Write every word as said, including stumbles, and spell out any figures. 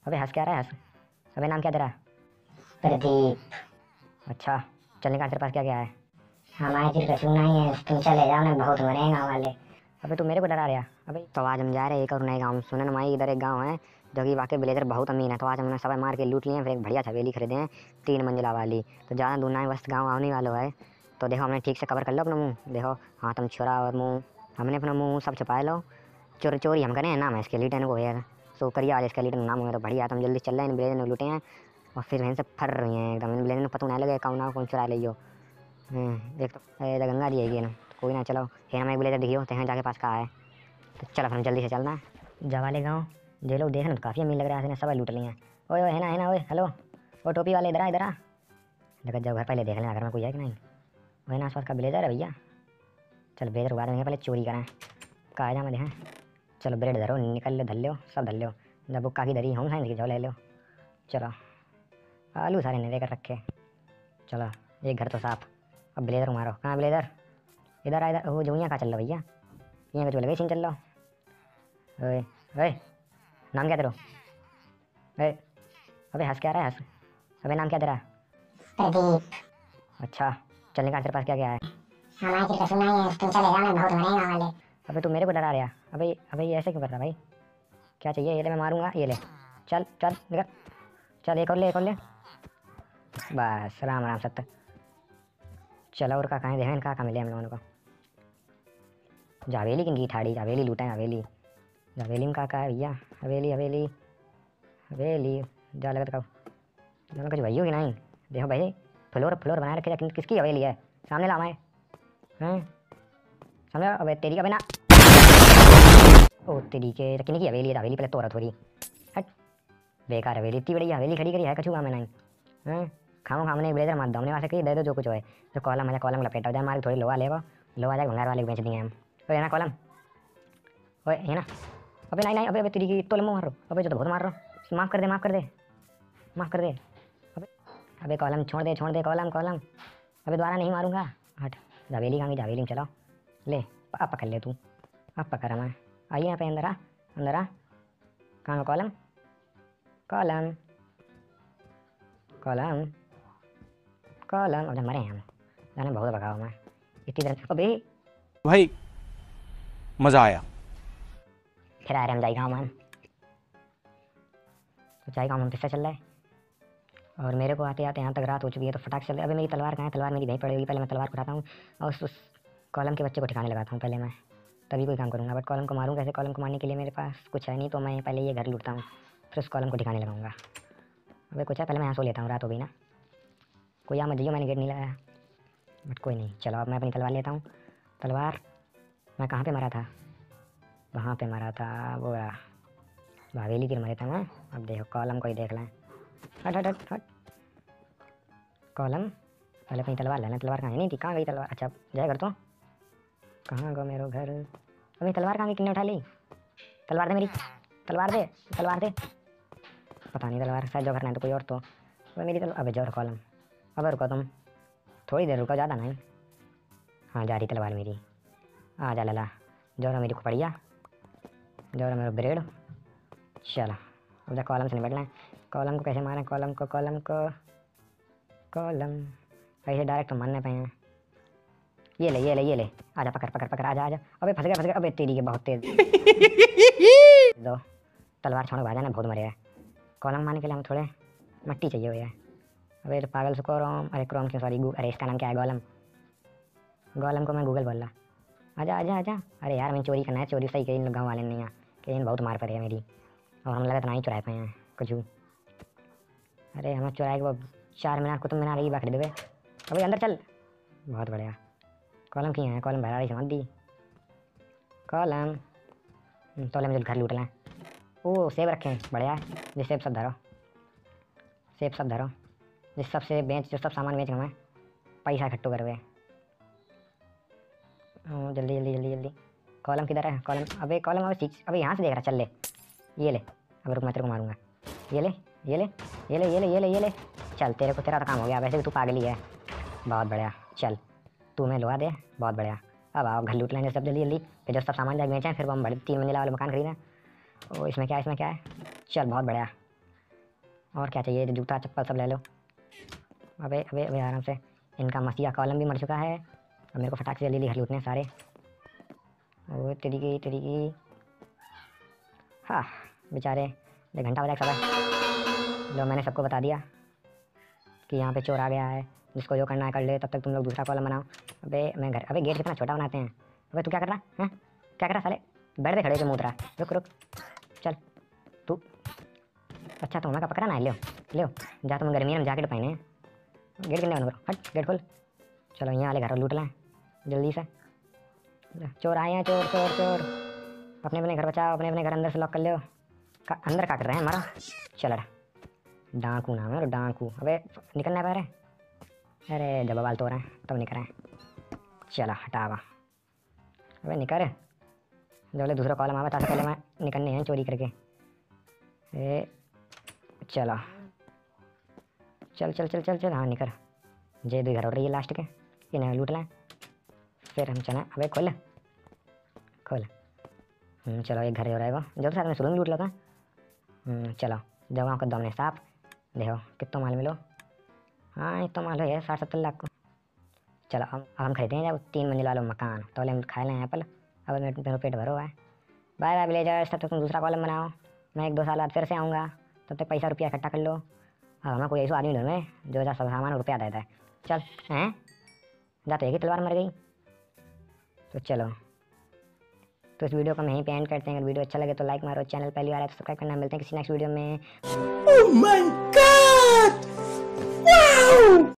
अबे हंस क्या रहा है हंस। अबे नाम क्या तेरा? प्रदीप। अच्छा चल निकाल, तेरे पास क्या क्या है? हमारे दिल का सुना ही है, तुम चले जाओ ना, बहुत मरे गाँव वाले। अबे तू मेरे को डरा रहा। अबे तो आज हम जा रहे हैं एक और नए गाँव में। सुने ना माई, इधर एक गाँव है जो कि वाकई ब्लेजर बहुत अमीर है। तो आज हमने सब मार के लूट लिए हैं, फिर एक बढ़िया हवेली खरीदे हैं तीन मंजिला वाली। तो ज़्यादा दूर ना है, बस गाँव आने वाला है। तो देखो हमने ठीक से कवर कर लो अपना मुँह। देखो हाथ हम छुरा और मुँह, हमने अपना मुँह सब छुपा लो। चोरी चोरी हम करें, नाम है इसके लीटन को है। सो करिए आज इसका लीटन नाम हुआ तो बढ़िया। तो हम जल्दी चल रहे हैं, ब्लेजर ने लूटे हैं और फिर वहीं से फर रही हैं एकदम। इन ब्लेजर ने पता नहीं लगे कौन ना कौन चुरा लियो। एक तो ए गंगा जी है ना, तो कोई ना चलो है ना, मैं एक ब्लेजर दिखियो तो यहाँ जाके पास कहा है। तो चलो हम जल्दी से चलना है जा वाले गाँव। जे लोग देख ना तो काफ़ी अमीर लग रहा है, सब लूट लिए हैं। ओए ओए है ना है ना, ओए हेलो वो टोपी वाले, इधर आ इधर आ। लेकिन जब घर पहले देख लें घर में कोई है कि नहीं। वही ना आसपास का ब्लेजर है भैया। चल ब्लेजर उगा देंगे, पहले चोरी करें कहा जा मैं देखें। चलो ब्रेड धरो, निकल लो, धल लो सब धल लो। जब बुक्का की धरी हूँ साइंस की जाओ ले लो। चलो आलू सारे नहीं लेकर रखे। चलो एक घर तो साफ। अब ब्लेजर मारो, कहाँ ब्लेजर? इधर आ इधर। वो जो यहाँ कहाँ चल रहा भैया, यहाँ कुछ लगे सीन चल रहा। ओए ओए नाम क्या तेरा? ए अबे हंस क्या रहा है हंस। अबे नाम क्या तेरा? प्रदीप। अच्छा चल निकाल, तेरे पास क्या क्या है? हमारे दिल का सुना ही है, तुम चले जाओ ना, बहुत मरे गाँव वाले। अबे तू मेरे को डरा रहा। अबे अबे ये ऐसे क्यों कर रहा भाई? क्या चाहिए? ये ले मैं मारूंगा, ये ले। चल चल निकल। चल एक और ले, एक और ले। बस राम राम सत्य। चलो और का कहाँ देखें, कहाँ कहाँ मिले हम लोगों को। हवेली किनकी ठाड़ी, हवेली लूटा है हवेली। हवेली में कहाँ कहाँ है भैया? हवेली हवेली हवेली जा लगा तो कब कुछ भाई हो कि नहीं। देखो भाई फ्लोर फ्लोर बना रखे, कि, किसकी हवेली है? सामने ला मैं हैं समझो। अबे तेरी अबे ना, ओ तेरी के किन्हीं की हवेली है? हवेली पहले तोरा थोड़ी हट। बेकार हवेली, इतनी बड़ी हवेली खड़ी करी है कछुआ में नहीं हैं। खाओ खामने ब्लेजर मार दो हमने, वहाँ से कही दे दो जो कुछ है। जो कॉलम है कॉलम लपेटा हो जाए, मार थोड़ी लोहा लेगा, लोहा जाए भंगार वाले को बेच दिए हम। ओए है ना कॉलम, ओए है ना। अबे नहीं नहीं, अबे अबे तेरी की तो लम्बो मारो। अबे जो तो बहुत मार रहा, माफ़ कर दे माफ़ कर दे माफ़ कर दे। अबे अबे कॉलम छोड़ दे छोड़ दे कॉलम कॉलम। अबे दोबारा नहीं मारूंगा, हट। हवेली कहाँ की, हवेली में चलो ले। अब पकड़ ले तू, अब पकड़ मैं। आइए यहाँ पे अंदर आ, अंदर आ। कहाँ का कॉलम? Column column column. अब मरे हैं हम, जाने बहुत भगाओ मैं इतनी देर। अबे भाई मजा आया। फिर आ रहे हम जाई गाँव में। तो जाई गाँव में किससे चल रहा है, और मेरे को आते आते यहाँ तक रात हो चुकी है। तो फटाक चल रहे। अबे मेरी तलवार कहाँ है? तलवार मेरी वहीं पड़ी हुई। पहले मैं तलवार उठाता हूँ और उस, उस कॉलम के बच्चे को ठिकाने लगाता हूँ पहले मैं, तभी कोई काम करूँगा। बट कॉलम को मारूँ कैसे? कॉलम को मारने के लिए मेरे पास कुछ है नहीं, तो मैं पहले ये घर लूटता हूँ, फिर उस कॉलम को ठिकाने लगाऊंगा। अबे कुछ है, पहले मैं यहाँ सो लेता हूँ, रात हो गई ना। कोई आ मत जाइए, मैंने गेट नहीं लगाया। बट कोई नहीं, चलो अब मैं अपनी तलवार लेता हूँ। तलवार मैं कहाँ पे मरा था? वहाँ पे मरा था, वो रहा हवेली की मरे था मैं। अब देखो कॉलम को ही देख लें। हट हट हट हट कॉलम, पहले अपनी तलवार लेना। तलवार कहाँ है? नहीं थी, कहाँ गई तलवार? अच्छा जाए घर तो, कहाँ गो मेरो घर? अभी तलवार कहाँ गई, कितने उठा ली? तलवार दे मेरी, तलवार दे तलवार दे। पता नहीं तलवार शायद जो घर नहीं तो कोई और। तो अब मेरी तलवार, अबे जो कॉलम। अब रुको तुम, थोड़ी देर रुको, ज़्यादा नहीं। हाँ जा रही तलवार मेरी, आ जा लला। जो मेरी खुपड़िया, जो मेरा ब्रेड। चलो अब जब कॉलम से निपटना है। कॉलम को कैसे मारें? कॉलम को कॉलम को कॉलम ऐसे डायरेक्ट तो मारने पे हैं। ये ले ये ले ये ले, आजा पकड़ पकड़ पकड़, आजा आजा। अबे फंस गया फंस गया। अबे तेरी के बहुत तेज दो तलवार छोड़ो भाई, जाना बहुत मरे है। कॉलम मारने के लिए हमें थोड़े मट्टी चाहिए हुई है। अबे तो पागल से क्रोम, अरे क्रोम क्यों, सॉरी अरे इसका नाम क्या है? गोलम। गोलम को मैं गूगल बोल रहा। आजा आजा आजा। अरे यार मैंने चोरी करना है, चोरी सही कही इन गाँव वाले नहीं यहाँ कि इन बहुत मार पड़ी है मेरी, और हम लगा तो नहीं चुराए पाए हैं कुछ। अरे हमें चुराए वो चार मीनार कुतुब मीनार ही बाखड़ी देवे। अबे अंदर चल, बहुत बढ़िया। कॉलम की है, कॉलम भरा रही समझ दी। कॉलम तो ले मुझे घर लूट लें। ओ सेब रखे हैं, बढ़िया। जिस सेब सब धरो, सेब सब धरो, जिस सब से बेच, जो सब सामान बेच हमें पैसा इकट्ठो करवे। जल्दी जल्दी जल्दी जल्दी। कॉलम किधर है? कॉलम, अबे कॉलम अबे सीख, अबे यहाँ से देख रहा। चल ले ये ले। अब रुक मैं तेरे को मारूंगा। ये ले ये ले ये ले ये ले ये ले ये ले। चल तेरे को, तेरा तो काम हो गया। वैसे भी तू पागल ही है। बहुत बढ़िया, चल तू मैं लोहा दे, बहुत बढ़िया। अब आओ घर लूट लेंगे सब जल्दी जल्दी। फिर जो सब सामान जाके बेचें, फिर वो हम बड़े तीन मंजिला वाले मकान खरीदें। ओ इसमें क्या है, इसमें क्या है? चल बहुत बढ़िया। और क्या चाहिए, जूता चप्पल सब ले लो। अबे अबे अबे आराम से। इनका मसीहा कॉलम भी मर चुका है। अब मेरे को फटाक से जल्दी घर लूटने हैं सारे। ओ तेरी की तेरी की। हाँ बेचारे, एक घंटा बजा सब। लो मैंने सबको बता दिया कि यहाँ पे चोर आ गया है, जिसको जो करना है कर ले, तब तक तुम लोग दूसरा कॉलम बनाओ। अबे मैं घर, अबे गेट कितना छोटा बनाते हैं। अबे तू क्या कर रहा है, क्या कर रहा साले, बेड पे खड़े के मुँह रहा। रुक रुक चल तू। अच्छा तो मैं का पकड़ा ना, ले ले जा, तुम गर्मी में जैकेट पहने। गेट कितने बंद करो, हट गेट खोल। चलो यहाँ वाले घर लूट लें जल्दी से। चोर आए हैं, चोर चोर चोर। अपने अपने घर बचाओ, अपने अपने घर अंदर से लॉक कर लो। का, अंदर क्या कर रहे हैं हमारा। चल डाकू नाम है डाकू। अबे निकलना है पैर। अरे जब बाल तो रहे हैं तब निकल रहे हैं। चलो हटावा, अबे निकल। जब दूसरा कॉलम आवा ताकि पहले मैं निकलने हैं चोरी करके। ए चलो चल चल चल चल चल हाँ निकल। जे दो घर हो रही है लास्ट के, इन्हें लूट लें फिर हम चलें। अबे खोल खोल। चलो एक घर हो रहेगा जो तो साथ में शुरू में लूट लगा। चलो जगहों का दमने साफ। देखो कितना माल मिलो। हाँ इतना माल है साठ सत्तर लाख को। चलो अब अब हम खरीदे हैं जब तीन मंजिल वाला मकान, तो हम खाए लें एप्पल। अब मेरे मेरा पेट भरो है। बाय बाय विलेजर्स, तब तक तुम दूसरा कॉलम बनाओ। मैं एक दो साल बाद फिर से आऊँगा, तब तक पैसा रुपया इकट्ठा कर लो। अब हमें कोई ऐसा आदमी ढूंढे जो ऐसा सब सामान रुपया देता है। चल हैं जा, तो एक ही तलवार मर गई। तो चलो तो इस वीडियो को हम यहीं पे एंड करते हैं। अगर वीडियो अच्छा लगे तो लाइक मारो, चैनल पहली बार है तो सब्सक्राइब करना। मिलते हैं किसी नेक्स्ट वीडियो में।